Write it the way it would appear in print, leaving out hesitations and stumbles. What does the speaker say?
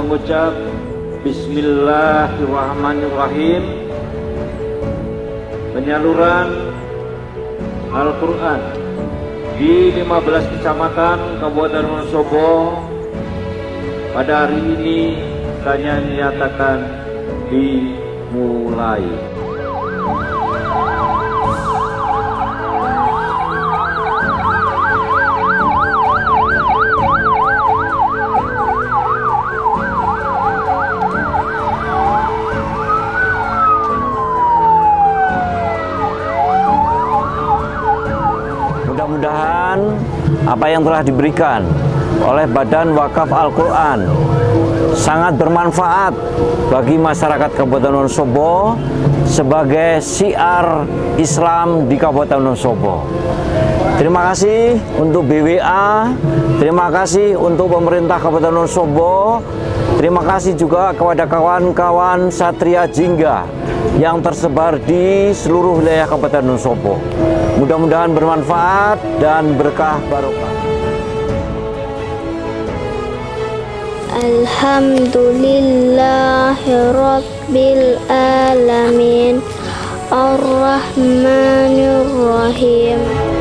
mengucap Bismillahirrahmanirrahim. Penyaluran Al-Quran di 15 kecamatan Kabupaten Wonosobo pada hari ini saya nyatakan dimulai. Mudah-mudahan apa yang telah diberikan oleh Badan Wakaf Al-Quran sangat bermanfaat bagi masyarakat Kabupaten Wonosobo sebagai syiar Islam di Kabupaten Wonosobo. Terima kasih untuk BWA, terima kasih untuk pemerintah Kabupaten Wonosobo, terima kasih juga kepada kawan-kawan Satria Jingga yang tersebar di seluruh wilayah Kabupaten Wonosobo. Mudah-mudahan bermanfaat dan berkah barokah. Alhamdulillahirabbil alamin, arrahmanirrahim.